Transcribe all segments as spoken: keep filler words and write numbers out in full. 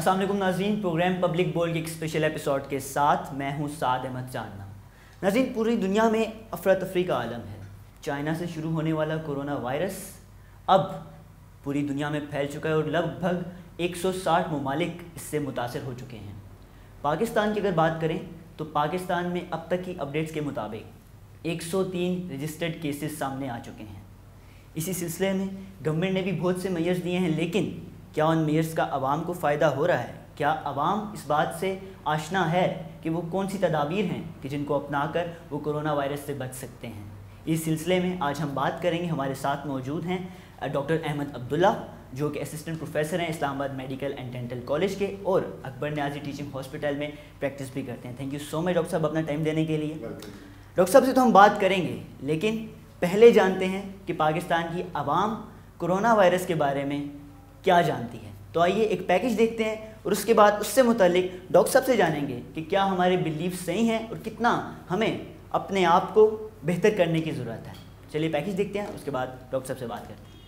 अस्सलाम वालेकुम नाज़रीन, प्रोग्राम पब्लिक बोल के एक स्पेशल एपिसोड के साथ मैं हूं साद अहमद चांदना। नाज़रीन, पूरी दुनिया में अफरा तफरी का आलम है। चाइना से शुरू होने वाला कोरोना वायरस अब पूरी दुनिया में फैल चुका है और लगभग एक सौ साठ ममालिक इससे मुतासर हो चुके हैं। पाकिस्तान की अगर बात करें तो पाकिस्तान में अब तक की अपडेट्स के मुताबिक एक सौ तीन रजिस्टर्ड केसेस सामने आ चुके हैं। इसी सिलसिले में गवर्नमेंट ने भी बहुत से मेयर्स दिए हैं, लेकिन क्या उन मेयर्स का आवाम को फ़ायदा हो रहा है? क्या आवाम इस बात से आशना है कि वो कौन सी तदाबीर हैं कि जिनको अपना कर वो कोरोना वायरस से बच सकते हैं? इस सिलसिले में आज हम बात करेंगे। हमारे साथ मौजूद हैं डॉक्टर अहमद अब्दुल्ला, जो कि असिस्टेंट प्रोफेसर हैं Islamabad medical and dental college के और अकबर न्याजी टीचिंग हॉस्पिटल में प्रैक्टिस भी करते हैं। Thank you so much doctor साहब अपना टाइम देने के लिए। डॉक्टर साहब से तो हम बात करेंगे, लेकिन पहले जानते हैं कि पाकिस्तान की आवाम कोरोना वायरस के बारे में क्या जानती है। तो आइए एक पैकेज देखते हैं और उसके बाद उससे मुतालिक डॉक्टर साहब से जानेंगे कि क्या हमारे बिलीफ सही हैं और कितना हमें अपने आप को बेहतर करने की ज़रूरत है। चलिए पैकेज देखते हैं, उसके बाद डॉक्टर साहब से बात करते हैं।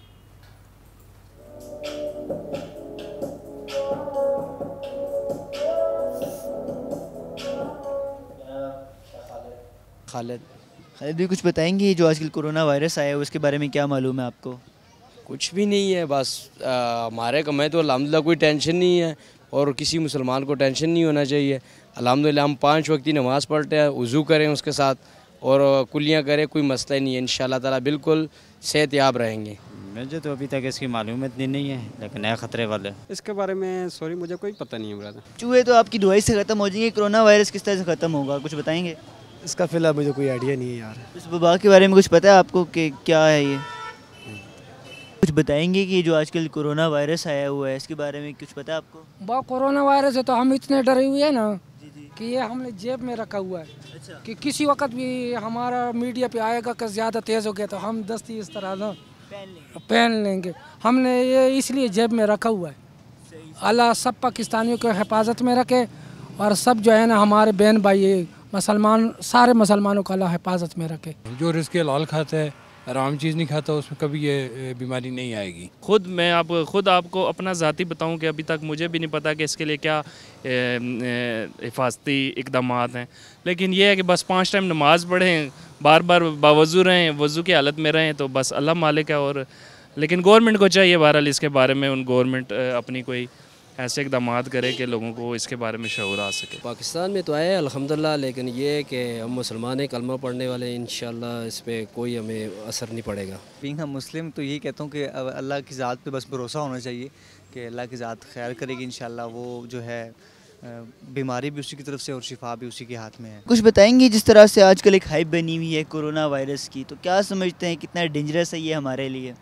खालिद खालिद भी कुछ बताएंगे जो आजकल कोरोना वायरस आया है उसके बारे में क्या मालूम है आपको? कुछ भी नहीं है, बस आ, हमारे को मैं तो अल्हम्दुलिल्लाह कोई टेंशन नहीं है और किसी मुसलमान को टेंशन नहीं होना चाहिए। अल्हम्दुलिल्लाह हम पाँच वक्त की नमाज़ पढ़ते हैं, वज़ू करें उसके साथ और कुलियाँ करें, कोई मसला ही नहीं है। इंशाअल्लाह ताला बिल्कुल सेहतयाब रहेंगे। मुझे तो अभी तक इसकी मालूम इतनी नहीं है, लेकिन नया ख़तरे वाले इसके बारे में सॉरी मुझे कोई पता नहीं है ब्रदर। चूहे तो आपकी दवाई से ख़त्म हो जाएंगे, कोरोना वायरस किस तरह से ख़त्म होगा कुछ बताएंगे? इसका फिलहाल मुझे कोई आइडिया नहीं है यार। इस वबा के बारे में कुछ पता है आपको कि क्या है ये? कुछ बताएंगे कि जो आजकल कोरोना वायरस आया हुआ है इसके बारे में कुछ पता है आपको? बा कोरोना वायरस है तो हम इतने डरे हुए हैं ना कि ये हमने जेब में रखा हुआ है। अच्छा। कि किसी वक्त भी हमारा मीडिया पे आएगा कि ज़्यादा तेज़ हो गया तो हम दस्ती इस तरह ना पहन लेंगे। हमने ये इसलिए जेब में रखा हुआ है। अल्लाह सब पाकिस्तानियों को हिफाजत में रखे और सब जो है ना हमारे बहन भाई मुसलमान सारे मुसलमानों को अल्लाह हिफाजत में रखे। जो रिस्क हलाल खाता है, आराम चीज़ नहीं खाता, उसमें कभी ये बीमारी नहीं आएगी। खुद मैं आप खुद आपको अपना ज़ाती बताऊं कि अभी तक मुझे भी नहीं पता कि इसके लिए क्या हिफाजती इकदाम हैं, लेकिन ये है कि बस पाँच टाइम नमाज़ पढ़ें, बार बार बावज़ू रहें, वज़ू की हालत में रहें, तो बस अल्लाह मालिक है। और लेकिन गवर्नमेंट को चाहिए बहरहाल इसके बारे में उन गवर्नमेंट अपनी कोई ऐसे इकदाम करे कि लोगों को इसके बारे में शऊर आ सके। पाकिस्तान में तो आए अल्हम्दुलिल्लाह, लेकिन ये है कि हम मुसलमान हैं, कलमा पढ़ने वाले, इंशाअल्लाह इस पर कोई हमें असर नहीं पड़ेगा। बीइंग हम मुस्लिम तो यही कहता हूँ कि अल्लाह की ज़ात पे बस भरोसा होना चाहिए कि अल्लाह की ज़ात खैर करेगी इंशाअल्लाह। वो जो है बीमारी भी उसी की तरफ से और शिफा भी उसी के हाथ में है। कुछ बताएंगे जिस तरह से आजकल एक हाइप बनी हुई है कोरोना वायरस की, तो क्या समझते हैं कितना डेंजरस है ये हमारे लिए?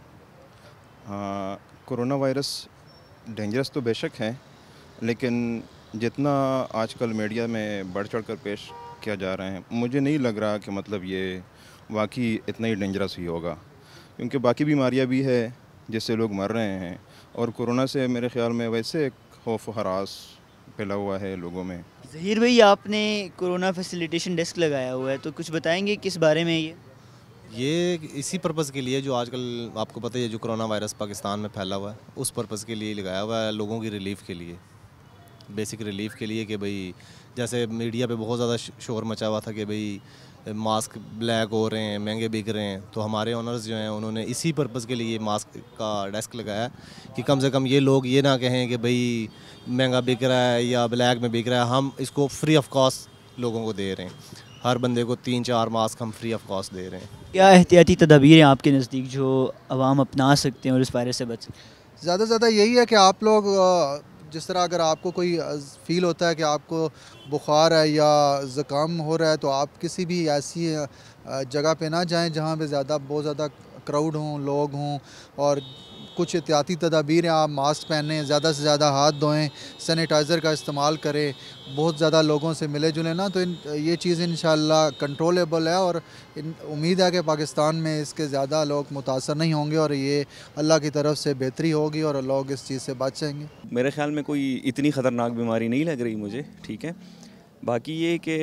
कोरोना वायरस डेंजरस तो बेशक है, लेकिन जितना आजकल मीडिया में बढ़ चढ़ कर पेश किया जा रहे हैं, मुझे नहीं लग रहा कि मतलब ये वाकई इतना ही डेंजरस ही होगा, क्योंकि बाकी बीमारियां भी है जिससे लोग मर रहे हैं और कोरोना से मेरे ख्याल में वैसे खौफ हरास फैला हुआ है लोगों में। ज़हीर भाई, आपने कोरोना फैसिलिटेशन डेस्क लगाया हुआ है, तो कुछ बताएंगे किस बारे में ये? ये इसी पर्पज़ के लिए जो आजकल आपको पता है जो कोरोना वायरस पाकिस्तान में फैला हुआ है, उस पर्पज़ के लिए लगाया हुआ है, लोगों की रिलीफ़ के लिए, बेसिक रिलीफ़ के लिए। कि भाई जैसे मीडिया पे बहुत ज़्यादा शोर मचा हुआ था कि भाई मास्क ब्लैक हो रहे हैं, महंगे बिक रहे हैं, तो हमारे ओनर्स जो हैं उन्होंने इसी पर्पज़ के लिए मास्क का डेस्क लगाया कि कम से कम ये लोग ये ना कहें कि भाई महंगा बिक रहा है या ब्लैक में बिक रहा है, हम इसको फ्री ऑफ कॉस्ट लोगों को दे रहे हैं। हर बंदे को तीन चार मास्क हम फ्री ऑफ कॉस्ट दे रहे हैं। क्या एहतियाती तदाबीर हैं आपके नज़दीक जो आवाम अपना सकते हैं और इस वायरस से बच सकते हैं? ज़्यादा से ज़्यादा यही है कि आप लोग जिस तरह अगर आपको कोई फ़ील होता है कि आपको बुखार है या ज़ुकाम हो रहा है, तो आप किसी भी ऐसी जगह पे ना जाएं जहाँ पे ज़्यादा बहुत ज़्यादा क्राउड हों, लोग हों, और कुछ एहतियाती तदाबीर हैं। आप मास्क पहनें, ज़्यादा से ज़्यादा हाथ धोएं, सैनिटाइज़र का इस्तेमाल करें, बहुत ज़्यादा लोगों से मिले जुले ना, तो इन, ये चीज़ इंशाअल्लाह कंट्रोलेबल है और उम्मीद है कि पाकिस्तान में इसके ज़्यादा लोग मुतासर नहीं होंगे और ये अल्लाह की तरफ से बेहतरी होगी और लोग इस चीज़ से बच जाएंगे। मेरे ख्याल में कोई इतनी ख़तरनाक बीमारी नहीं लग रही मुझे, ठीक है। बाकी ये कि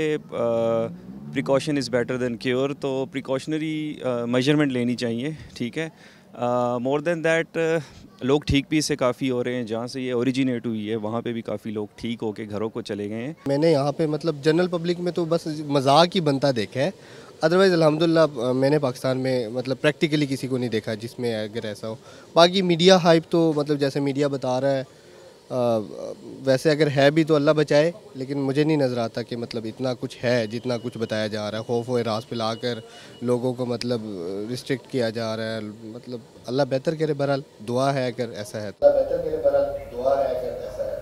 precaution is better than cure, तो प्रिकॉशनरी मेजरमेंट लेनी चाहिए, ठीक है। مور دین دیٹ لوگ ٹھیک بھی اس سے کافی ہو رہے ہیں. جہاں سے یہ اوریجینیٹ ہوئی ہے وہاں پہ بھی کافی لوگ ٹھیک ہو کے گھروں کو چلے گئے ہیں. میں نے یہاں پہ مطلب جنرل پبلک میں تو بس مذاق ہی بنتا دیکھا ہے. ادروائز الحمدللہ میں نے پاکستان میں مطلب پریکٹیکلی کسی کو نہیں دیکھا جس میں اگر ایسا ہو. باقی میڈیا ہائپ تو مطلب جیسے میڈیا بتا رہا ہے ویسے اگر ہے بھی تو اللہ بچائے, لیکن مجھے نہیں نظر آتا کہ مطلب اتنا کچھ ہے جتنا کچھ بتایا جا رہا ہے. خوف و ہراس پلا کر لوگوں کو مطلب ریسٹرکٹ کیا جا رہا ہے. مطلب اللہ بہتر کرے. بہرحال دعا ہے اگر ایسا ہے اللہ بہتر کرے. بہرحال دعا ہے اگر ایسا ہے.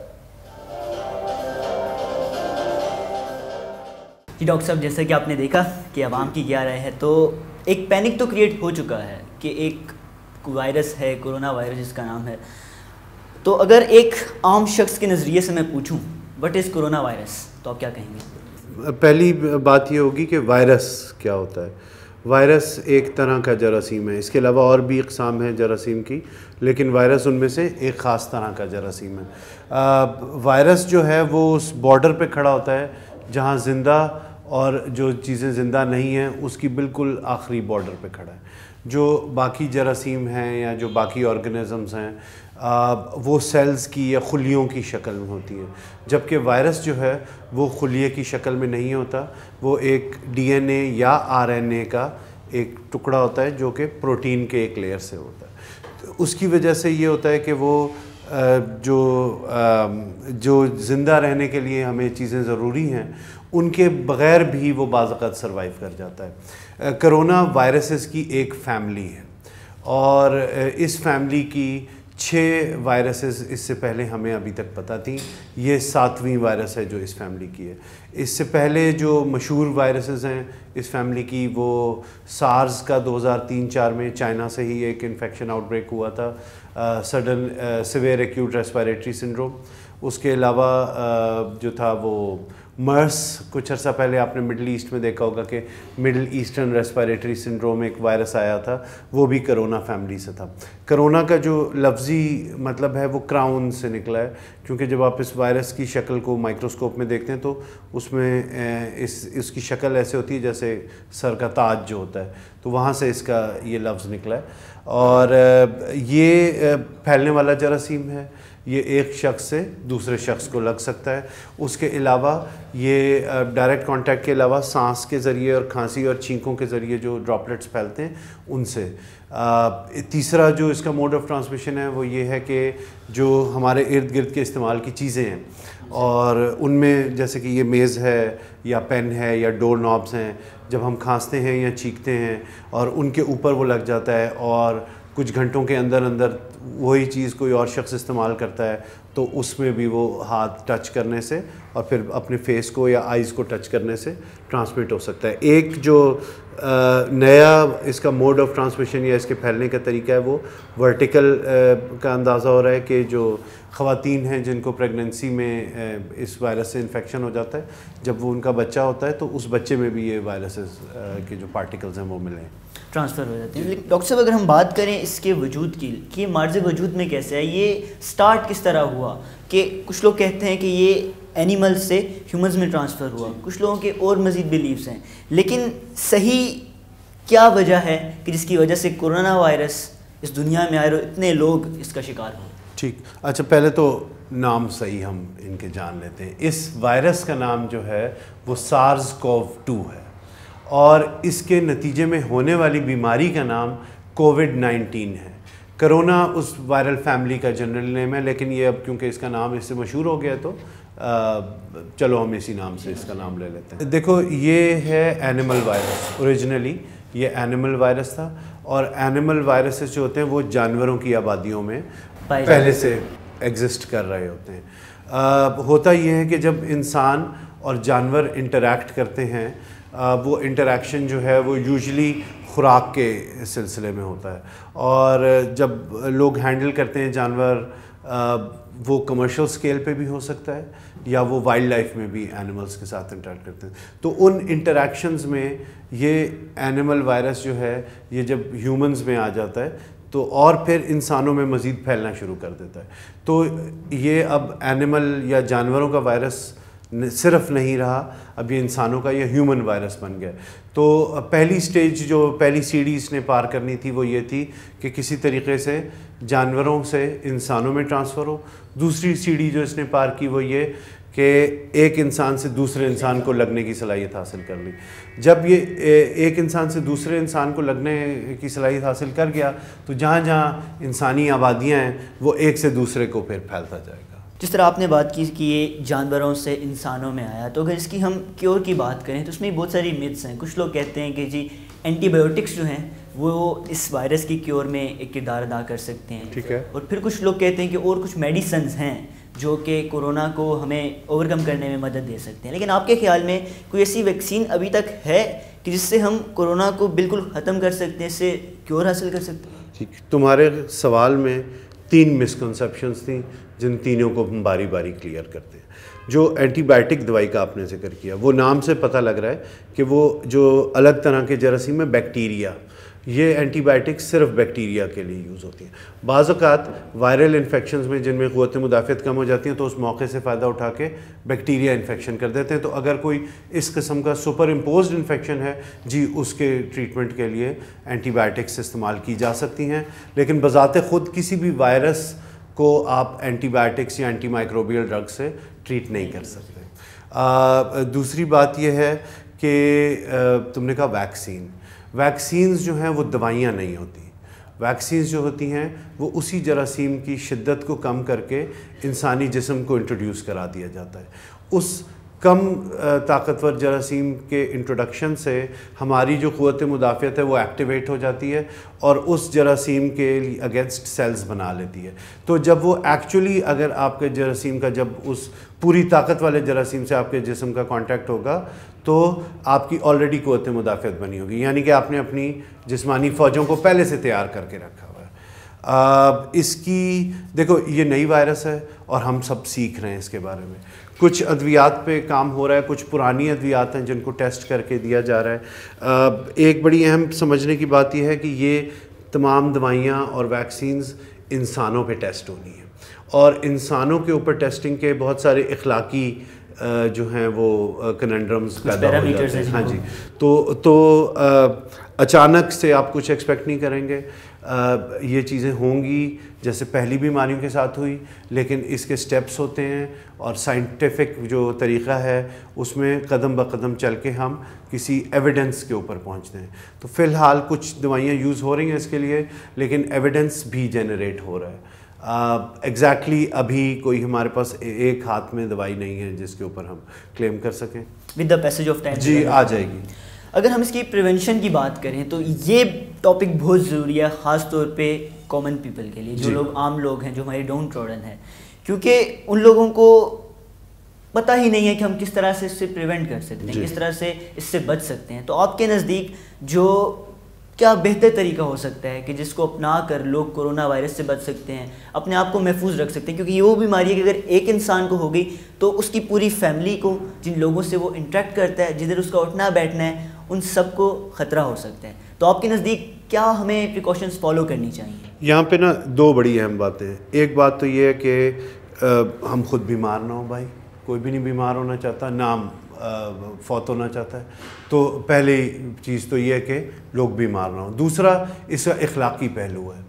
جی ڈاکٹر صاحب, جیسا کہ آپ نے دیکھا کہ عوام کی کیا رائے ہے, تو ایک پینک تو کریٹ ہو چکا ہے کہ ایک وائرس ہے, کرونا وائرس جس کا نام ہے. تو اگر ایک عام شخص کے نظریے سے میں پوچھوں وٹ از کرونا وائرس, تو آپ کیا کہیں گے؟ پہلی بات یہ ہوگی کہ وائرس کیا ہوتا ہے. وائرس ایک طرح کا جراثیم ہے. اس کے علاوہ اور بھی اقسام ہیں جراثیم کی, لیکن وائرس ان میں سے ایک خاص طرح کا جراثیم ہے. وائرس جو ہے وہ اس بارڈر پہ کھڑا ہوتا ہے جہاں زندہ اور جو چیزیں زندہ نہیں ہیں اس کی بالکل آخری بارڈر پہ کھڑا ہے. جو باقی جراثیم ہیں یا جو باقی آرگنزمز ہیں وہ سیلز کی یا خلیوں کی شکل میں ہوتی ہیں, جبکہ وائرس جو ہے وہ خلیے کی شکل میں نہیں ہوتا. وہ ایک ڈی این اے یا آر این اے کا ایک ٹکڑا ہوتا ہے جو کہ پروٹین کے ایک لیئر سے ہوتا ہے. اس کی وجہ سے یہ ہوتا ہے کہ وہ جو جو زندہ رہنے کے لیے ہمیں چیزیں ضروری ہیں ان کے بغیر بھی وہ بعض اوقات سروائیو کر جاتا ہے. کرونا وائرسز کی ایک فیملی ہے اور اس فیملی کی چھ وائرسز اس سے پہلے ہمیں ابھی تک پتہ تھیں. یہ ساتویں وائرس ہے جو اس فیملی کی ہے. اس سے پہلے جو مشہور وائرسز ہیں اس فیملی کی وہ سارز کا دو ہزار تین چار میں چائنا سے ہی ایک انفیکشن آؤٹ بریک ہوا تھا, sudden severe acute respiratory syndrome. اس کے علاوہ جو تھا وہ مرس, کچھ عرصہ پہلے آپ نے مڈل ایسٹ میں دیکھا ہوگا کہ مڈل ایسٹرن ریسپائریٹری سنڈروم ایک وائرس آیا تھا, وہ بھی کرونا فیملی سے تھا. کرونا کا جو لفظی مطلب ہے وہ کراؤن سے نکلا ہے, کیونکہ جب آپ اس وائرس کی شکل کو مائکروسکوپ میں دیکھتے ہیں تو اس میں اس اس کی شکل ایسے ہوتی ہے جیسے سر کا تاج جو ہوتا ہے, تو وہاں سے اس کا یہ لفظ نکلا ہے. اور یہ پھیلنے والا جراثیم ہے, یہ ایک شخص سے دوسرے شخص کو لگ سکتا ہے. اس کے علاوہ یہ ڈائریکٹ کانٹیکٹ کے علاوہ سانس کے ذریعے اور کھانسی اور چھینکوں کے ذریعے جو ڈراپلیٹس پھیلتے ہیں ان سے. تیسرا جو اس کا موڈ آف ٹرانسمیشن ہے وہ یہ ہے کہ جو ہمارے ارد گرد کے استعمال کی چیزیں ہیں اور ان میں جیسے کہ یہ میز ہے یا پین ہے یا ڈور نابز ہیں, جب ہم کھانستے ہیں یا چیختے ہیں اور ان کے اوپر وہ لگ جاتا ہے اور کچھ گھنٹوں کے اندر اندر وہی چیز کوئی اور شخص استعمال کرتا ہے تو اس میں بھی وہ ہاتھ ٹچ کرنے سے اور پھر اپنے فیس کو یا آئیز کو ٹچ کرنے سے ٹرانسمٹ ہو سکتا ہے. ایک جو نیا اس کا موڈ آف ٹرانسمیشن یا اس کے پھیلنے کا طریقہ ہے وہ ورٹیکل کا اندازہ ہو رہا ہے کہ جو خواتین ہیں جن کو پریگننسی میں اس وائرس سے انفیکشن ہو جاتا ہے, جب وہ ان کا بچہ ہوتا ہے تو اس بچے میں بھی یہ وائرسز کے جو پارٹیکلز ہیں وہ ملے ہیں, ٹرانسفر ہو جاتے ہیں. لیکن ڈاکٹر صاحب اگر ہم بات کریں اس کے وجود کی کہ یہ مارز وجود میں کیسے ہے, یہ سٹارٹ کس طرح ہوا, کہ کچھ لوگ کہتے ہیں کہ یہ اینیمل سے ہیومنز میں ٹرانسفر ہوا, کچھ لوگوں کے اور مزید بلیفز ہیں, لیکن صحیح کیا وجہ ہے کہ جس کی وجہ سے کرونا وائرس اس دنیا میں آئے اور اتنے لوگ اس کا شکار ہوں؟ ٹھیک, اچھا پہلے تو نام صحیح ہم ان کے جان لیتے ہیں. اس وائرس کا نام جو ہے وہ سارز کوو ٹو ہے اور اس کے نتیجے میں ہونے والی بیماری کا نام کووڈ نائنٹین ہے. کرونا اس وائرل فیملی کا جنرل نیم ہے, لیکن یہ اب کیونکہ اس کا نام اس سے مشہور ہو گیا تو چلو ہم اسی نام سے اس کا نام لے لیتے ہیں. دیکھو یہ ہے اینیمل وائرس, اوریجنلی یہ اینیمل وائرس تھا اور اینیمل وائرسز جو ہوتے ہیں وہ جانوروں کی آبادیوں میں پہلے سے ایگزسٹ کر رہے ہوتے ہیں. ہوتا یہ ہے کہ جب انسان اور جانور انٹریکٹ کرتے ہیں وہ انٹریکشن جو ہے وہ یوزلی خوراک کے سلسلے میں ہوتا ہے, اور جب لوگ ہینڈل کرتے ہیں جانور وہ کمرشل سکیل پہ بھی ہو سکتا ہے یا وہ وائلڈ لائف میں بھی اینیملز کے ساتھ انٹریکٹ کرتے ہیں. تو ان انٹریکشنز میں یہ اینیمل وائرس جو ہے یہ جب ہیومنز میں آ جاتا ہے تو اور پھر انسانوں میں مزید پھیلنا شروع کر دیتا ہے. تو یہ اب اینیمل یا جانوروں کا وائرس صرف نہیں رہا، اب یہ انسانوں کا یہ ہیومن وائرس بن گیا. تو پہلی سٹیج جو پہلی سیڑھی اس نے پار کرنی تھی وہ یہ تھی کہ کسی طریقے سے جانوروں سے انسانوں میں ٹرانسفر ہو. دوسری سیڑھی جو اس نے پار کی وہ یہ کہ ایک انسان سے دوسرے انسان کو لگنے کی صلاحیت حاصل کر لی. جب یہ ایک انسان سے دوسرے انسان کو لگنے کی صلاحیت حاصل کر گیا تو جہاں جہاں انسانی آبادیاں ہیں وہ ایک سے دوسرے کو پھر پھیلتا جائے گا. جس طرح آپ نے بات کی کہ یہ جانوروں سے انسانوں میں آیا، تو اگر اس کی ہم کیور کی بات کریں تو اس میں بہت ساری میتھس ہیں. کچھ لوگ کہتے ہیں کہ جی اینٹی بایوٹکس جو ہیں وہ اس وائرس کی کیور میں ایک کردار ادا کر سکتے ہیں. ٹھیک ہے. اور پھر کچھ لوگ کہتے ہیں کہ اور کچھ میڈیسنز ہیں جو کہ کورونا کو ہمیں اوور کم کرنے میں مدد دے سکتے ہیں. لیکن آپ کے خیال میں کوئی ایسی ویکسین ابھی تک ہے کہ جس سے ہم کورونا کو بالکل ختم کر سکتے ہیں، اس سے کیور حاصل کر سکتے ہیں؟ ٹھیک. تمہارے سوال میں تین مسکنسیپشنز تھیں جن تینوں کو ہم باری باری کلیئر کرتے ہیں. جو اینٹی بائیوٹک دوائی کا آپ نے ذکر کیا، وہ نام سے پتہ لگ رہا ہے کہ وہ جو الگ طرح کے جراثیم میں بیکٹیریا، یہ اینٹی بائیوٹک صرف بیکٹیریا کے لیے یوز ہوتی ہیں. بعض اوقات وائرل انفیکشنز میں جن میں قوت مدافعت کم ہو جاتی ہیں تو اس موقع سے فائدہ اٹھا کے بیکٹیریا انفیکشن کر دیتے ہیں. تو اگر کوئی اس قسم کا سپر امپوزڈ انفیکشن ہے جی اس کے ٹریٹمنٹ کے لیے اینٹی بائیوٹکس استعمال کی جا سکتی ہیں. لیکن بذات خود کسی بھی وائرس کو آپ اینٹی بائیوٹکس یا اینٹی مائکروبیل ڈرگ سے ٹریٹ نہیں کر سکتے. آ, دوسری بات یہ ہے کہ آ, تم نے کہا ویکسین. ویکسینز جو ہیں وہ دوائیاں نہیں ہوتی. ویکسینز جو ہوتی ہیں وہ اسی جراثیم کی شدت کو کم کر کے انسانی جسم کو انٹروڈیوس کرا دیا جاتا ہے. اس کم طاقتور جراثیم کے انٹروڈکشن سے ہماری جو قوت مدافعت ہے وہ ایکٹیویٹ ہو جاتی ہے اور اس جراثیم کے اگینسٹ سیلز بنا لیتی ہے. تو جب وہ ایکچولی اگر آپ کے جراثیم کا جب اس پوری طاقت والے جراثیم سے آپ کے جسم کا کانٹیکٹ ہوگا تو آپ کی آلریڈی قوت مدافعت بنی ہوگی، یعنی کہ آپ نے اپنی جسمانی فوجوں کو پہلے سے تیار کر کے رکھا ہوا ہے. اس کی دیکھو یہ نئی وائرس ہے اور ہم سب سیکھ رہے ہیں اس کے بارے میں. کچھ ادویات پہ کام ہو رہا ہے، کچھ پرانی ادویات ہیں جن کو ٹیسٹ کر کے دیا جا رہا ہے. ایک بڑی اہم سمجھنے کی بات یہ ہے کہ یہ تمام دوائیاں اور ویکسینز انسانوں پہ ٹیسٹ ہونی ہیں اور انسانوں کے اوپر ٹیسٹنگ کے بہت سارے اخلاقی جو ہیں وہ کننڈرمز پیدا ہو جاتے ہیں. ہاں جی. تو تو اچانک سے آپ کچھ ایکسپیکٹ نہیں کریں گے. یہ چیزیں ہوں گی جیسے پہلی بیماریوں کے ساتھ ہوئی، لیکن اس کے سٹیپس ہوتے ہیں اور سائنٹیفک جو طریقہ ہے اس میں قدم بقدم چل کے ہم کسی ایویڈنس کے اوپر پہنچتے ہیں. تو فی الحال کچھ دوائیاں یوز ہو رہی ہیں اس کے لیے، لیکن ایویڈنس بھی جنریٹ ہو رہا ہے. ایگزیکٹلی uh, exactly ابھی کوئی ہمارے پاس ایک ہاتھ میں دوائی نہیں ہے جس کے اوپر ہم کلیم کر سکیں. With the passage of time جی آ جائے گی. اگر ہم اس کی پریونشن کی بات کریں تو یہ ٹاپک بہت ضروری ہے، خاص طور پہ کامن پیپل کے لیے، جو لوگ عام لوگ ہیں، جو ہمارے ڈاؤن ٹروڈن ہیں، کیونکہ ان لوگوں کو پتہ ہی نہیں ہے کہ ہم کس طرح سے اس سے پریونٹ کر سکتے ہیں، کس طرح سے اس سے بچ سکتے ہیں. تو آپ کے نزدیک جو کیا بہتر طریقہ ہو سکتا ہے کہ جس کو اپنا کر لوگ کورونا وائرس سے بچ سکتے ہیں، اپنے آپ کو محفوظ رکھ سکتے ہیں؟ کیونکہ یہ وہ بیماری ہے کہ اگر ایک انسان کو ہو گئی تو اس کی پوری فیملی کو، جن لوگوں سے وہ انٹریکٹ کرتا ہے، جدھر اس کا اٹھنا بیٹھنا ہے، ان سب کو خطرہ ہو سکتا ہے. تو آپ کے نزدیک کیا ہمیں پریکاشنز فالو کرنی چاہیے؟ یہاں پہ نا دو بڑی اہم باتیں ہیں. ایک بات تو یہ ہے کہ ہم خود بیمار نہ ہوں. بھائی کوئی بھی نہیں بیمار ہونا چاہتا، نہ ہم فوت ہونا چاہتا ہے. تو پہلی چیز تو یہ ہے کہ لوگ بیمار نہ ہوں. دوسرا اس کا اخلاقی پہلو ہے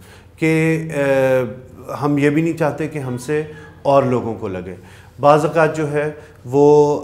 کہ ہم یہ بھی نہیں چاہتے کہ ہم سے اور لوگوں کو لگے. بعض اوقات جو ہے وہ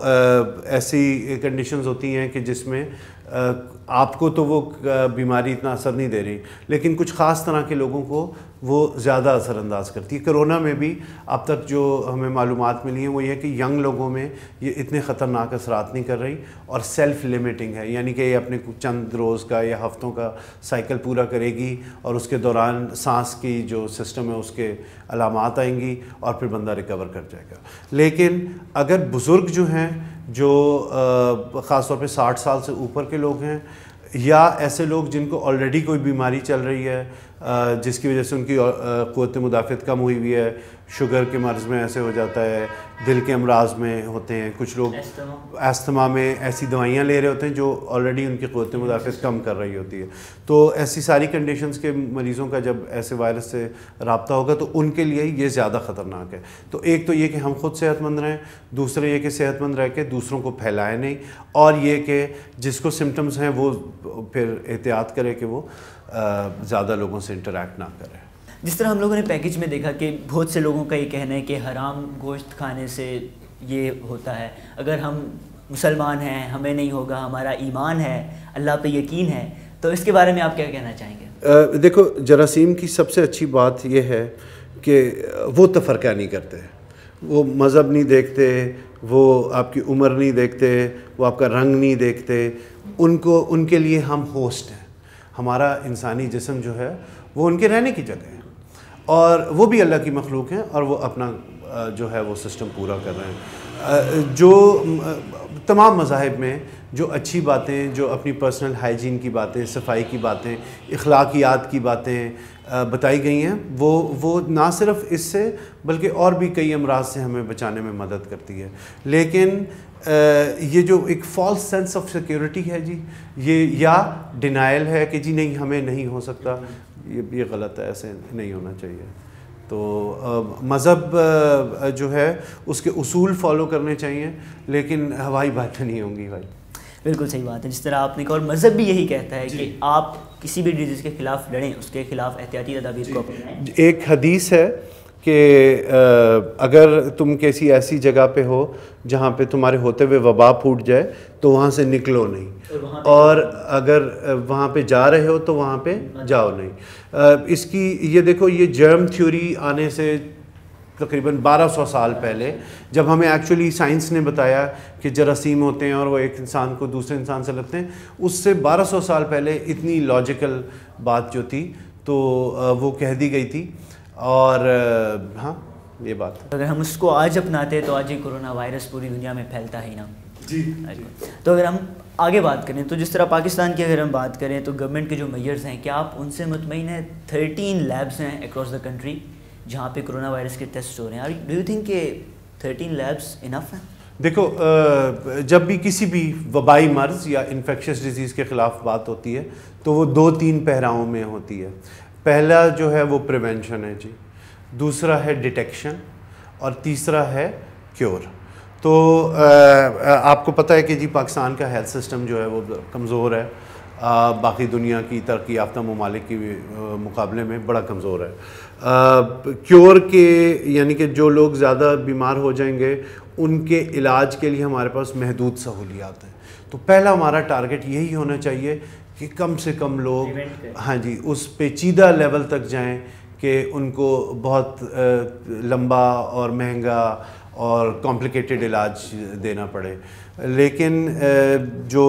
ایسی کنڈیشنز ہوتی ہیں کہ جس میں آپ کو تو وہ بیماری اتنا اثر نہیں دے رہی، لیکن کچھ خاص طرح کے لوگوں کو وہ زیادہ اثر انداز کرتی ہے. کرونا میں بھی اب تک جو ہمیں معلومات ملی ہیں وہ یہ ہے کہ ینگ لوگوں میں یہ اتنے خطرناک اثرات نہیں کر رہی اور سیلف لیمیٹنگ ہے، یعنی کہ یہ اپنے چند روز کا یا ہفتوں کا سائیکل پورا کرے گی اور اس کے دوران سانس کی جو سسٹم ہے اس کے علامات آئیں گی اور پھر بندہ ریکور کر جائے گا. لیکن اگر بزرگ جو ہیں، جو خاص طور پہ ساٹھ سال سے اوپر کے لوگ ہیں، یا ایسے لوگ جن کو آلریڈی کوئی بیماری چل رہی ہے، جس کی وجہ سے ان کی قوت مدافعت کم ہوئی ہوئی ہے. شوگر کے مرض میں ایسے ہو جاتا ہے, دل کے امراض میں ہوتے ہیں, کچھ لوگ استھما میں ایسی دوائیاں لے رہے ہوتے ہیں جو آلریڈی ان کی قوت مدافعت کم کر رہی ہوتی ہے. تو ایسی ساری کنڈیشنز کے مریضوں کا جب ایسے وائرس سے رابطہ ہوگا تو ان کے لیے یہ زیادہ خطرناک ہے. تو ایک تو یہ کہ ہم خود صحت مند رہیں, دوسرے یہ کہ صحت مند رہ کے دوسروں کو پھیلائیں نہیں, اور یہ کہ جس کو سمٹمز ہیں وہ پھر احتیاط کرے کہ وہ زیادہ لوگوں سے انٹریکٹ نہ کرے. جس طرح ہم لوگوں نے پیکج میں دیکھا کہ بہت سے لوگوں کا یہ کہنا ہے کہ حرام گوشت کھانے سے یہ ہوتا ہے, اگر ہم مسلمان ہیں ہمیں نہیں ہوگا, ہمارا ایمان ہے, اللہ پہ یقین ہے, تو اس کے بارے میں آپ کیا کہنا چاہیں گے؟ دیکھو, جراثیم کی سب سے اچھی بات یہ ہے کہ وہ تفرقہ نہیں کرتے, وہ مذہب نہیں دیکھتے, وہ آپ کی عمر نہیں دیکھتے, وہ آپ کا رنگ نہیں دیکھتے. ان کو ان کے لیے ہم ہوسٹ ہیں. ہمارا انسانی جسم جو ہے وہ ان کے رہنے کی جگہ ہے, اور وہ بھی اللہ کی مخلوق ہیں, اور وہ اپنا جو ہے وہ سسٹم پورا کر رہے ہیں. جو تمام مذاہب میں جو اچھی باتیں, جو اپنی پرسنل ہائیجین کی باتیں, صفائی کی باتیں, اخلاقیات کی باتیں بتائی گئی ہیں, وہ وہ نہ صرف اس سے بلکہ اور بھی کئی امراض سے ہمیں بچانے میں مدد کرتی ہے. لیکن یہ جو ایک فالس سینس آف سیکیورٹی ہے جی, یہ یا ڈینائل ہے کہ جی نہیں ہمیں نہیں ہو سکتا, یہ یہ غلط ہے, ایسے نہیں ہونا چاہیے. تو مذہب جو ہے اس کے اصول فالو کرنے چاہیے, لیکن ہوائی باتیں نہیں ہوں گی بھائی. بالکل صحیح بات ہے. جس طرح آپ نے کہا, اور مذہب بھی یہی کہتا ہے کہ آپ کسی بھی ڈیزیز کے خلاف لڑیں, اس کے خلاف احتیاطی تدابیر کو اپنائیں. ایک حدیث ہے کہ اگر تم کسی ایسی جگہ پہ ہو جہاں پہ تمہارے ہوتے ہوئے وبا پھوٹ جائے تو وہاں سے نکلو نہیں, اور اگر وہاں پہ جا رہے ہو تو وہاں پہ جاؤ نہیں. اس کی یہ دیکھو, یہ جرم تھیوری آنے سے تقریباً بارہ سو سال پہلے, جب ہمیں ایکچولی سائنس نے بتایا کہ جراثیم ہوتے ہیں اور وہ ایک انسان کو دوسرے انسان سے لگتے ہیں, اس سے بارہ سو سال پہلے اتنی لاجیکل بات جو تھی تو وہ کہہ دی گئی تھی. اور ہاں یہ بات, اگر ہم اس کو آج اپناتے تو آج ہی کورونا وائرس پوری دنیا میں پھیلتا ہی نا. جی. تو اگر ہم آگے بات کریں تو جس طرح پاکستان کی اگر ہم بات کریں تو گورنمنٹ کے جو میئرز ہیں, کیا آپ ان سے مطمئن ہیں؟ تھرٹین لیبس ہیں اکراس دا کنٹری جہاں پہ کرونا وائرس کے ٹیسٹ ہو رہے ہیں. ڈو یو تھنک کہ تھرٹین لیبس انف ہیں؟ دیکھو, جب بھی کسی بھی وبائی مرض یا انفیکشس ڈیزیز کے خلاف بات ہوتی ہے تو وہ دو تین پہراؤں میں ہوتی ہے. پہلا جو ہے وہ پریونشن ہے جی, دوسرا ہے ڈیٹیکشن, اور تیسرا ہے کیور. تو آپ کو پتہ ہے کہ جی پاکستان کا ہیلتھ سسٹم جو ہے وہ کمزور ہے, باقی دنیا کی ترقی یافتہ ممالک کے مقابلے میں بڑا کمزور ہے. کیور کے یعنی کہ جو لوگ زیادہ بیمار ہو جائیں گے ان کے علاج کے لیے ہمارے پاس محدود سہولیات ہیں. تو پہلا ہمارا ٹارگٹ یہی ہونا چاہیے کہ کم سے کم لوگ ہاں جی اس پیچیدہ لیول تک جائیں کہ ان کو بہت لمبا اور مہنگا اور کمپلیکیٹڈ علاج دینا پڑے. لیکن جو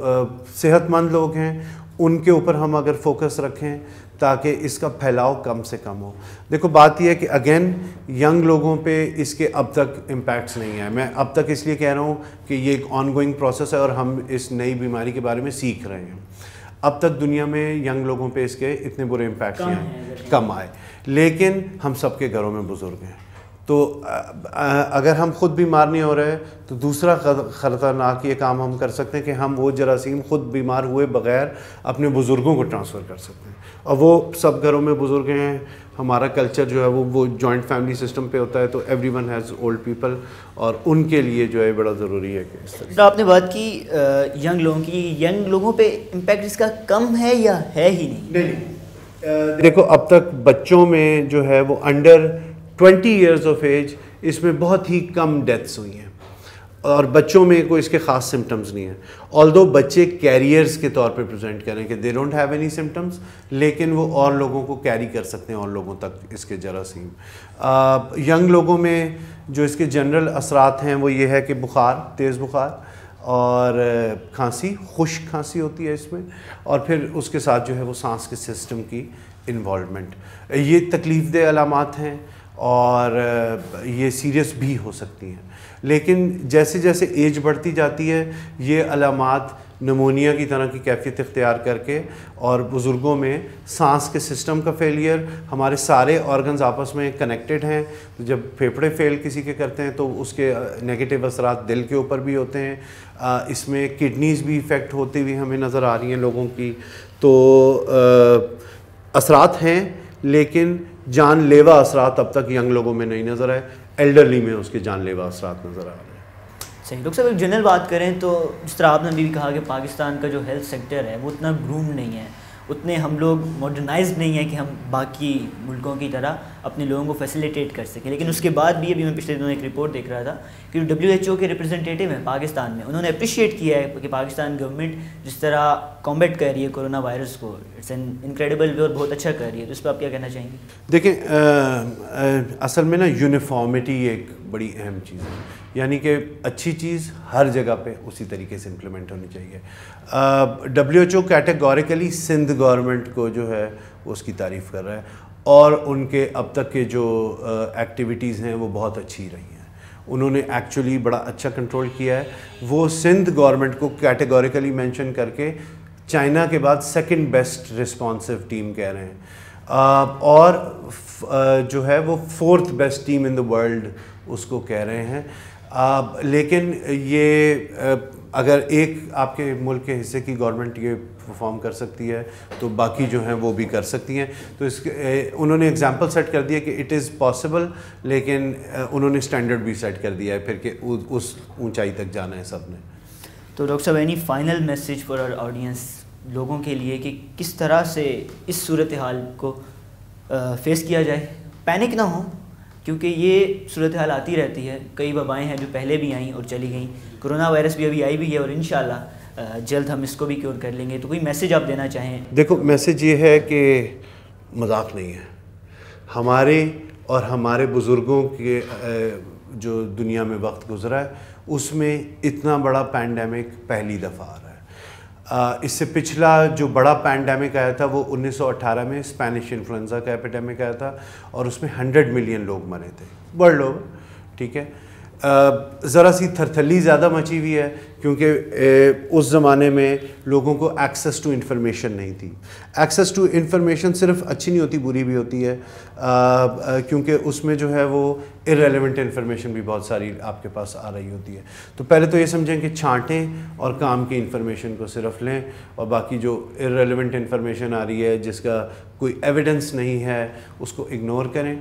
صحت مند لوگ ہیں ان کے اوپر ہم اگر فوکس رکھیں تاکہ اس کا پھیلاؤ کم سے کم ہو. دیکھو, بات یہ ہے کہ اگین ینگ لوگوں پہ اس کے اب تک امپیکٹس نہیں ہیں. میں اب تک اس لیے کہہ رہا ہوں کہ یہ ایک آن گوئنگ پروسیس ہے اور ہم اس نئی بیماری کے بارے میں سیکھ رہے ہیں. اب تک دنیا میں ینگ لوگوں پہ اس کے اتنے برے امپیکٹس نہیں آئے, کم آئے, لیکن ہم سب کے گھروں میں بزرگ ہیں. تو اگر ہم خود بیمار نہیں ہو رہے تو دوسرا خطرناک یہ کام ہم کر سکتے ہیں کہ ہم وہ جراثیم خود بیمار ہوئے بغیر اپنے بزرگوں کو ٹرانسفر کر سکتے ہیں. اور وہ سب گھروں میں بزرگ ہیں. ہمارا کلچر جو ہے وہ وہ جوائنٹ فیملی سسٹم پہ ہوتا ہے, تو everyone has old people, اور ان کے لیے جو ہے بڑا ضروری ہے کہ اس طرح. آپ نے بات کی ینگ لوگوں کی, ینگ لوگوں پہ امپیکٹ اس کا کم ہے یا ہے ہی نہیں؟ نہیں, دیکھو اب تک بچوں میں جو ہے وہ under twenty years of age اس میں بہت ہی کم ڈیتھس ہوئی ہیں, اور بچوں میں کوئی اس کے خاص سمٹمز نہیں ہیں. آلدو بچے کیریئرز کے طور پہ پریزنٹ کریں کہ they don't have any symptoms, لیکن وہ اور لوگوں کو کیری کر سکتے ہیں اور لوگوں تک اس کے جراثیم. ینگ لوگوں میں جو اس کے جنرل اثرات ہیں وہ یہ ہے کہ بخار, تیز بخار, اور کھانسی, خشک کھانسی ہوتی ہے اس میں, اور پھر اس کے ساتھ جو ہے وہ سانس کے سسٹم کی انوالومنٹ. یہ تکلیف دہ علامات ہیں, اور یہ سیریس بھی ہو سکتی ہیں. لیکن جیسے جیسے ایج بڑھتی جاتی ہے یہ علامات نمونیا کی طرح کی کیفیت اختیار کر کے, اور بزرگوں میں سانس کے سسٹم کا فیلئر, ہمارے سارے آرگنز آپس میں کنیکٹڈ ہیں, تو جب پھیپھڑے فیل کسی کے کرتے ہیں تو اس کے نیگیٹو اثرات دل کے اوپر بھی ہوتے ہیں, اس میں کڈنیز بھی افیکٹ ہوتی ہوئی ہمیں نظر آ رہی ہیں لوگوں کی. تو اثرات ہیں لیکن جان لیوا اثرات اب تک ینگ لوگوں میں نہیں نظر آئے, ایلڈرلی میں اس کے جان لیوا اثرات نظر آ رہے ہیں. صحیح. ڈاکٹر صاحب جنرل بات کریں تو جس طرح آپ نے بھی کہا کہ پاکستان کا جو ہیلتھ سیکٹر ہے وہ اتنا گروم نہیں ہے, اتنے ہم لوگ ماڈرنائزڈ نہیں ہیں کہ ہم باقی ملکوں کی طرح اپنے لوگوں کو فیسیلیٹیٹ کر سکیں. لیکن اس کے بعد بھی ابھی میں پچھلے دنوں ایک رپورٹ دیکھ رہا تھا کہ جو ڈبلیو ایچ او کے ریپرزنٹیٹیو ہیں پاکستان میں, انہوں نے اپریشیٹ کیا ہے کہ پاکستان گورنمنٹ جس طرح کمبیٹ کر رہی ہے کورونا وائرس کو, اٹس این انکریڈیبل وے اور بہت اچھا کر رہی ہے. تو اس پہ آپ کیا کہنا چاہیں گے؟ دیکھیں اصل میں نا یونیفارمٹی ایک بڑی اہم چیز ہے, یعنی کہ اچھی چیز ہر جگہ پہ اسی طریقے سے امپلیمنٹ ہونی چاہیے. W H O categorically Sindh government کو جو ہے وہ اس کی تعریف کر رہا ہے, اور ان کے اب تک کے جو ایکٹیویٹیز ہیں وہ بہت اچھی رہی ہیں. انہوں نے ایکچولی بڑا اچھا کنٹرول کیا ہے. وہ سندھ گورنمنٹ کو کیٹیگوریکلی مینشن کر کے چائنا کے بعد سیکنڈ بیسٹ رسپانسو ٹیم کہہ رہے ہیں, اور جو ہے وہ fourth best team in the world اس کو کہہ رہے ہیں. لیکن یہ اگر ایک آپ کے ملک کے حصے کی گورنمنٹ یہ پرفارم کر سکتی ہے تو باقی جو ہیں وہ بھی کر سکتی ہیں. تو اس انہوں نے ایگزامپل سیٹ کر دیا کہ اٹ از پاسبل, لیکن انہوں نے اسٹینڈرڈ بھی سیٹ کر دیا ہے پھر کہ اس اونچائی تک جانا ہے سب نے. تو ڈاکٹر صاحب any final message for our audience لوگوں کے لیے کہ کس طرح سے اس صورتحال کو فیس کیا جائے؟ پینک نہ ہو کیونکہ یہ صورتحال آتی رہتی ہے, کئی وبائیں ہیں جو پہلے بھی آئیں اور چلی گئیں, کرونا وائرس بھی ابھی آئی بھی ہے اور انشاءاللہ جلد ہم اس کو بھی کیور کر لیں گے. تو کوئی میسیج آپ دینا چاہیں؟ دیکھو میسیج یہ ہے کہ مذاق نہیں ہے, ہمارے اور ہمارے بزرگوں کے جو دنیا میں وقت گزرا ہے اس میں اتنا بڑا پینڈیمک پہلی دفعہ آ رہا ہے. اس سے پچھلا جو بڑا پینڈیمک آیا تھا وہ انیس سو اٹھارہ میں اسپینش انفلوئنزا کا ایپیڈیمک آیا تھا, اور اس میں ہنڈریڈ ملین لوگ مرے تھے ورلڈ اوور. ٹھیک ہے, ذرا سی تھرتھلی زیادہ مچی ہوئی ہے کیونکہ اس زمانے میں لوگوں کو ایکسیس ٹو انفارمیشن نہیں تھی. ایکسیس ٹو انفارمیشن صرف اچھی نہیں ہوتی, بری بھی ہوتی ہے, کیونکہ اس میں جو ہے وہ ارریلیونٹ انفارمیشن بھی بہت ساری آپ کے پاس آ رہی ہوتی ہے. تو پہلے تو یہ سمجھیں کہ چھانٹیں اور کام کی انفارمیشن کو صرف لیں, اور باقی جو ارریلیونٹ انفارمیشن آ رہی ہے جس کا کوئی ایویڈنس نہیں ہے اس کو اگنور کریں.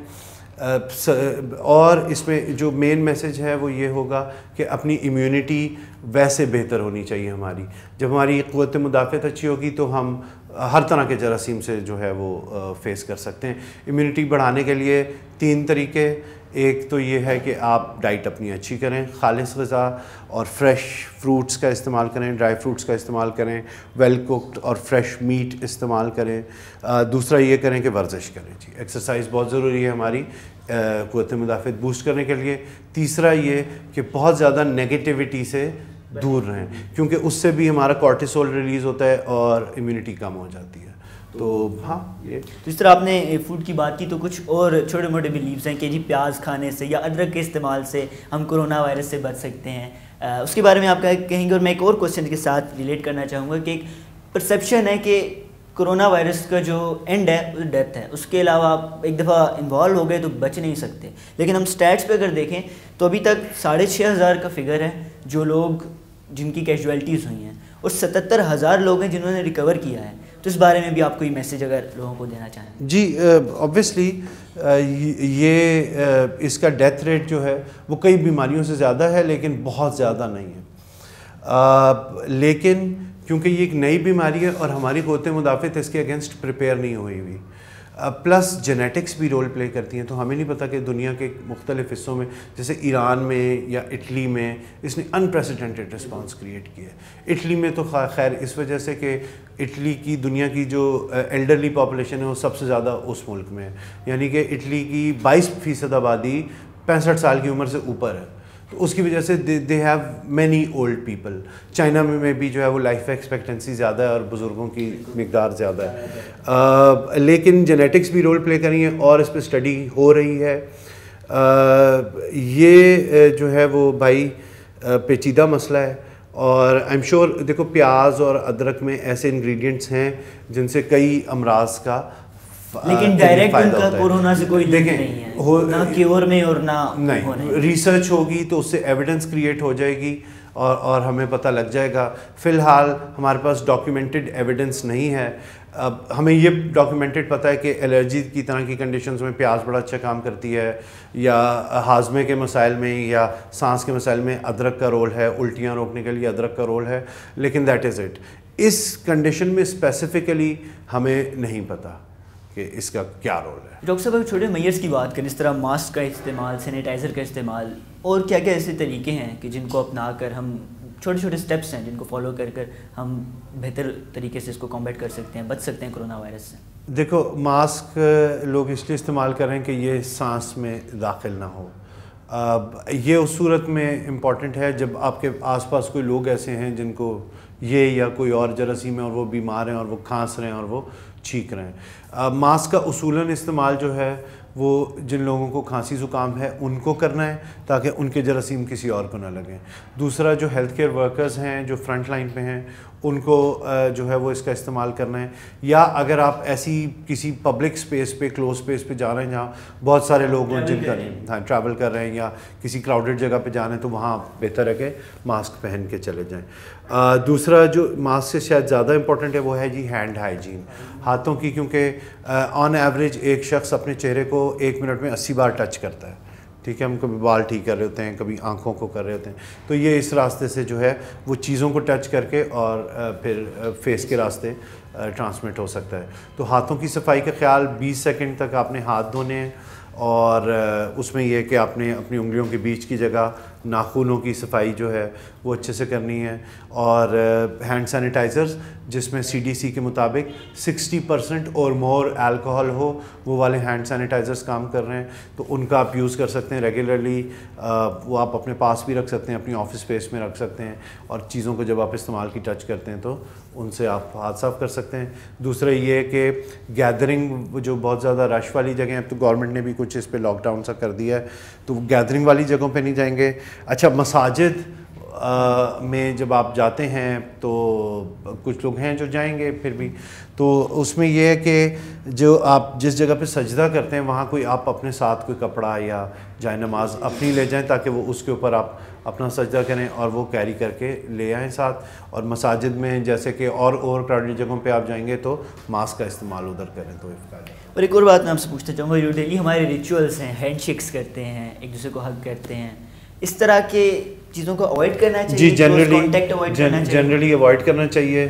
اور اس میں جو مین میسیج ہے وہ یہ ہوگا کہ اپنی امیونٹی ویسے بہتر ہونی چاہیے ہماری. جب ہماری قوت مدافعت اچھی ہوگی تو ہم ہر طرح کے جراثیم سے جو ہے وہ فیس کر سکتے ہیں. امیونٹی بڑھانے کے لیے تین طریقے, ایک تو یہ ہے کہ آپ ڈائٹ اپنی اچھی کریں, خالص غذا اور فریش فروٹس کا استعمال کریں, ڈرائی فروٹس کا استعمال کریں, ویل کوکڈ اور فریش میٹ استعمال کریں. دوسرا یہ کریں کہ ورزش کریں. جی ایکسرسائز بہت ضروری ہے ہماری قوت مدافعت بوسٹ کرنے کے لیے. تیسرا یہ کہ بہت زیادہ نگیٹیوٹی سے دور رہیں کیونکہ اس سے بھی ہمارا کورٹیسول ریلیز ہوتا ہے اور امیونٹی کم ہو جاتی ہے. تو ہاں یہ جس طرح آپ نے فوڈ کی بات کی تو کچھ اور چھوٹے موٹے بلیفس ہیں کہ جی پیاز کھانے سے یا ادرک کے استعمال سے ہم کرونا وائرس سے بچ سکتے ہیں, اس کے بارے میں آپ کہیں گے؟ اور میں ایک اور کوشچن کے ساتھ ریلیٹ کرنا چاہوں گا کہ ایک پرسیپشن ہے کہ کرونا وائرس کا جو اینڈ ہے وہ ڈیتھ ہے, اس کے علاوہ آپ ایک دفعہ انوالو ہو گئے تو بچ نہیں سکتے. لیکن ہم سٹیٹس پہ اگر دیکھیں تو ابھی تک ساڑھے چھ ہزار کا فگر ہے جو لوگ جن کی کیجویلٹیز ہوئی ہیں, اور ستتر ہزار لوگ ہیں جنہوں نے ریکور کیا ہے. تو اس بارے میں بھی آپ کوئی میسیج اگر لوگوں کو دینا چاہیں؟ جی اوبویسلی یہ اس کا ڈیتھ ریٹ جو ہے وہ کئی بیماریوں سے زیادہ ہے لیکن بہت زیادہ نہیں ہے. لیکن کیونکہ یہ ایک نئی بیماری ہے اور ہماری قوت مدافعت اس کے اگینسٹ پریپیئر نہیں ہوئی ہوئی, پلس جینیٹکس بھی رول پلے کرتی ہیں. تو ہمیں نہیں پتہ کہ دنیا کے مختلف حصوں میں جیسے ایران میں یا اٹلی میں اس نے انپریسیڈنٹڈ رسپانس کریٹ کیا ہے. اٹلی میں تو خیر اس وجہ سے کہ اٹلی کی دنیا کی جو ایلڈرلی پاپولیشن ہے وہ سب سے زیادہ اس ملک میں ہے, یعنی کہ اٹلی کی بائیس فیصد آبادی پینسٹھ سال کی عمر سے اوپر ہے. تو اس کی وجہ سے they have many old people. China میں بھی جو ہے وہ لائف ایکسپیکٹنسی زیادہ ہے اور بزرگوں کی مقدار زیادہ ہے, لیکن جینیٹکس بھی رول پلے کر رہی ہیں اور اس پہ اسٹڈی ہو رہی ہے. یہ جو ہے وہ بھائی پیچیدہ مسئلہ ہے، اور آئی ایم شیور دیکھو پیاز اور ادرک میں ایسے انگریڈینٹس ہیں جن سے کئی امراض کا لیکن ڈائریکٹ ان کا کورونا سے کوئی لنک نہیں ہے، نہ کیور میں اور نہ نہیں. ریسرچ ہوگی تو اس سے ایویڈنس کریٹ ہو جائے گی اور اور ہمیں پتہ لگ جائے گا. فی الحال ہمارے پاس ڈاکیومنٹڈ ایویڈنس نہیں ہے. اب ہمیں یہ ڈاکیومنٹڈ پتہ ہے کہ الرجی کی طرح کی کنڈیشنز میں پیاز بڑا اچھا کام کرتی ہے، یا ہاضمے کے مسائل میں یا سانس کے مسائل میں ادرک کا رول ہے، الٹیاں روکنے کے لیے ادرک کا رول ہے، لیکن دیٹ از اٹ. اس کنڈیشن میں اسپیسیفکلی ہمیں نہیں پتہ کہ اس کا کیا رول ہے. ڈاکٹر صاحب اگر چھوٹے میئرس کی بات کریں، اس طرح ماسک کا استعمال، سینیٹائزر کا استعمال، اور کیا کیا ایسے طریقے ہیں کہ جن کو اپنا کر ہم چھوٹے چھوٹے سٹیپس ہیں جن کو فالو کر کر ہم بہتر طریقے سے اس کو کمبیٹ کر سکتے ہیں، بچ سکتے ہیں کرونا وائرس سے؟ دیکھو ماسک لوگ اس لیے استعمال کریں کہ یہ سانس میں داخل نہ ہو. اب یہ اس صورت میں امپورٹنٹ ہے جب آپ کے آس پاس کوئی لوگ ایسے ہیں جن کو یہ یا کوئی اور جراثیم ہے اور وہ بیمار ہیں اور وہ کھانس رہے ہیں اور وہ چھینک رہے ہیں. ماسک کا اصولاً استعمال جو ہے وہ جن لوگوں کو کھانسی زکام ہے ان کو کرنا ہے تاکہ ان کے جراثیم کسی اور کو نہ لگیں. دوسرا جو ہیلتھ کیئر ورکرز ہیں جو فرنٹ لائن پہ ہیں ان کو جو ہے وہ اس کا استعمال کرنا ہے. یا اگر آپ ایسی کسی پبلک سپیس پہ کلوز سپیس پہ جا رہے ہیں جہاں بہت سارے لوگ ہیں جن کا ہاں ٹریول کر رہے ہیں یا کسی کراؤڈڈ جگہ پہ جانا ہے تو وہاں بہتر ہے کہ ماسک پہن کے چلے جائیں. دوسرا جو ماسک سے شاید زیادہ امپورٹنٹ ہے وہ ہے جی ہینڈ ہائیجین، ہاتھوں کی، کیونکہ آن ایوریج ایک شخص اپنے چہرے کو ایک منٹ میں اسی بار ٹچ کرتا ہے. ٹھیک ہے، ہم کبھی بال ٹھیک کر رہے ہوتے ہیں، کبھی آنکھوں کو کر رہے ہوتے ہیں، تو یہ اس راستے سے جو ہے وہ چیزوں کو ٹچ کر کے اور پھر فیس کے راستے ٹرانسمٹ ہو سکتا ہے. تو ہاتھوں کی صفائی کا خیال بیس سیکنڈ تک آپ نے ہاتھ دھونے ہیں، اور اس میں یہ کہ آپ نے اپنی انگلیوں کے بیچ کی جگہ ناخنوں کی صفائی جو ہے وہ اچھے سے کرنی ہے. اور ہینڈ سینیٹائزرز جس میں سی ڈی سی کے مطابق سکسٹی پرسنٹ اور مور الکوہل ہو وہ والے ہینڈ سینیٹائزرز کام کر رہے ہیں، تو ان کا آپ یوز کر سکتے ہیں ریگولرلی. وہ آپ اپنے پاس بھی رکھ سکتے ہیں، اپنی آفس اسپیس میں رکھ سکتے ہیں، اور چیزوں کو جب آپ استعمال کی ٹچ کرتے ہیں تو ان سے آپ ہاتھ صاف کر سکتے ہیں. دوسرا یہ کہ گیدرنگ جو بہت زیادہ رش والی جگہیں ہیں، اب تو گورنمنٹ نے بھی کچھ اس پہ لاک ڈاؤن سا کر دیا ہے، تو گیدرنگ والی جگہوں پہ نہیں جائیں گے. اچھا مساجد میں جب آپ جاتے ہیں تو کچھ لوگ ہیں جو جائیں گے پھر بھی، تو اس میں یہ ہے کہ جو آپ جس جگہ پہ سجدہ کرتے ہیں وہاں کوئی آپ اپنے ساتھ کوئی کپڑا یا جائے نماز اپنی لے جائیں تاکہ وہ اس کے اوپر آپ اپنا سجدہ کریں اور وہ کیری کر کے لے آئیں ساتھ. اور مساجد میں جیسے کہ اور اور کراؤڈڈ جگہوں پہ آپ جائیں گے تو ماسک کا استعمال ادھر کریں تو افقار. اور ایک اور بات میں آپ سے پوچھنا چاہوں گا، جو ڈیلی ہمارے ریچولس ہیں، ہینڈ شیکس کرتے ہیں، ایک دوسرے کو ہگ کرتے ہیں، اس طرح کے چیزوں کو اوائڈ کرنا چاہیے؟ جی جنرلی جنرلی اوائڈ کرنا چاہیے.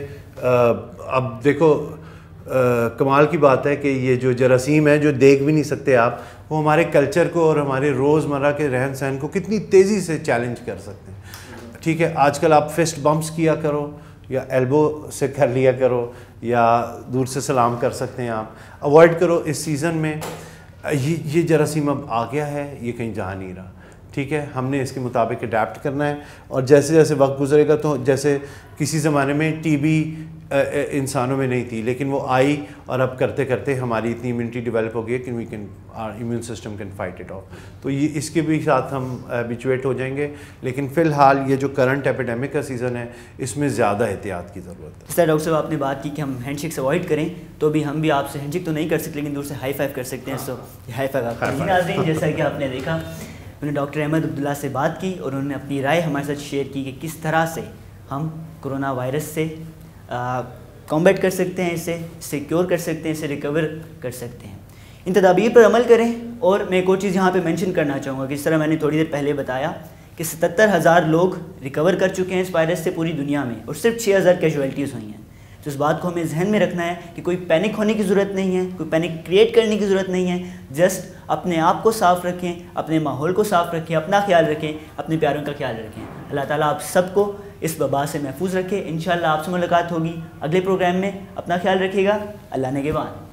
اب دیکھو کمال کی بات ہے کہ یہ جو جراثیم ہے جو دیکھ بھی نہیں سکتے آپ، وہ ہمارے کلچر کو اور ہمارے روزمرہ کے رہن سہن کو کتنی تیزی سے چیلنج کر سکتے ہیں. ٹھیک ہے، آج کل آپ فسٹ بمپس کیا کرو یا ایلبو سے کر لیا کرو یا دور سے سلام کر سکتے ہیں. آپ اوائڈ کرو اس سیزن میں. یہ یہ جراثیم اب آ گیا ہے، یہ کہیں جا نہیں رہا. ٹھیک ہے، ہم نے اس کے مطابق اڈیپٹ کرنا ہے، اور جیسے جیسے وقت گزرے گا تو جیسے کسی زمانے میں ٹی بی انسانوں میں نہیں تھی لیکن وہ آئی، اور اب کرتے کرتے ہماری اتنی امیونٹی ڈیولپ ہو گئی ہے کہ we can our immune system can fight it off. تو یہ اس کے بھی ساتھ ہم ہیبیچویٹ ہو جائیں گے. لیکن فی الحال یہ جو کرنٹ ایپیڈیمک کا سیزن ہے اس میں زیادہ احتیاط کی ضرورت ہے. اس طرح ڈاکٹر صاحب آپ نے بات کی کہ ہم ہینڈ شیکس اوائڈ کریں، تو بھی ہم بھی آپ سے ہینڈ شیک تو نہیں کر سکتے لیکن دور سے ہائی فائیو کر سکتے ہیں. سو ہائی فائیو آپ کا ناظرین، جیسا کہ آپ نے دیکھا انہوں نے ڈاکٹر احمد عبداللہ سے بات کی اور انہوں نے اپنی رائے ہمارے ساتھ شیئر کی کہ کس طرح سے ہم کرونا وائرس سے کمبیٹ کر سکتے ہیں، اسے اسے کیور کر سکتے ہیں، اسے ریکور کر سکتے ہیں. ان تدابیر پر عمل کریں. اور میں ایک اور چیز یہاں پہ مینشن کرنا چاہوں گا کہ اس طرح میں نے تھوڑی دیر پہلے بتایا کہ ستتر ہزار لوگ ریکور کر چکے ہیں اس وائرس سے پوری دنیا میں، اور صرف چھ ہزار کیجویلٹیز ہوئی ہیں. تو اس بات کو ہمیں ذہن میں رکھنا ہے کہ کوئی پینک ہونے کی ضرورت نہیں ہے، کوئی پینک کریٹ کرنے کی ضرورت نہیں ہے. جسٹ اپنے آپ کو صاف رکھیں، اپنے ماحول کو صاف رکھیں، اپنا خیال رکھیں، اپنے پیاروں کا خیال رکھیں. اللہ تعالیٰ آپ سب کو اس وبا سے محفوظ رکھے. انشاءاللہ آپ سے ملاقات ہوگی اگلے پروگرام میں. اپنا خیال رکھیے گا. اللہ نگہبان.